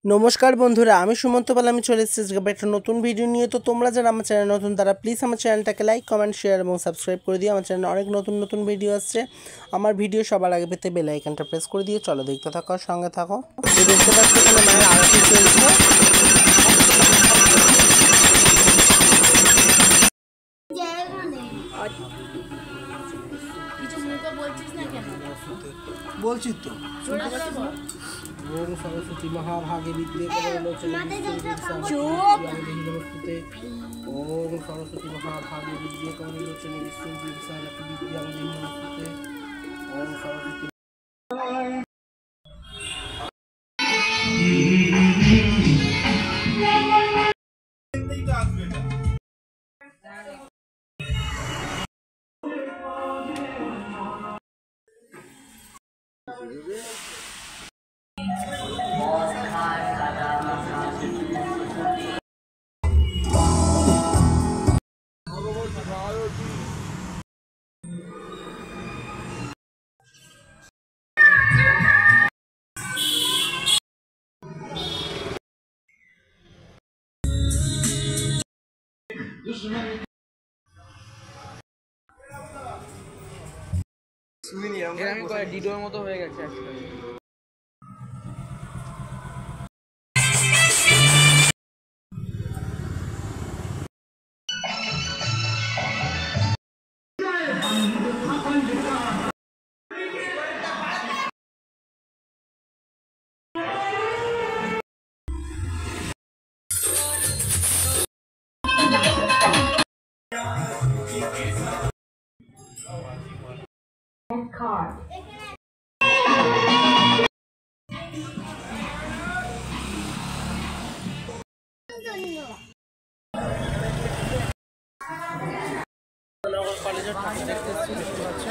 नमस्कार बंधुरा आमी सुमंत আমি চলে এসেছি একটা নতুন ভিডিও নিয়ে। তো তোমরা যারা আমার চ্যানেল নতুন তারা প্লিজ আমার চ্যানেলটাকে লাইক কমেন্ট শেয়ার এবং সাবস্ক্রাইব করে দিও। আমার চ্যানেলে অনেক নতুন নতুন ভিডিও আসছে। আমার ভিডিও সবার আগে পেতে বেল আইকনটা প্রেস করে দিও। চলো দেখতে থাকো, সঙ্গে থাকো। তো দেখতে পাচ্ছ এখানে মায়ের আরতি চলছে। বলছি তো ओम सरस्वती महाभागे विद्ये कमलोचने ओम सरस्वती महाभागे विद्ये कमलोचने ओम सरस्वती ডিডোর মতো হয়ে গেছে card. কলেজের ঠাকুর দেখতে এসেছি, দেখতে পাচ্ছ।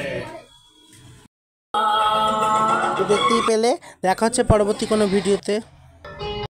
তো দেখতেই পেলে, দেখা হচ্ছে পরবর্তী কোনো ভিডিওতে।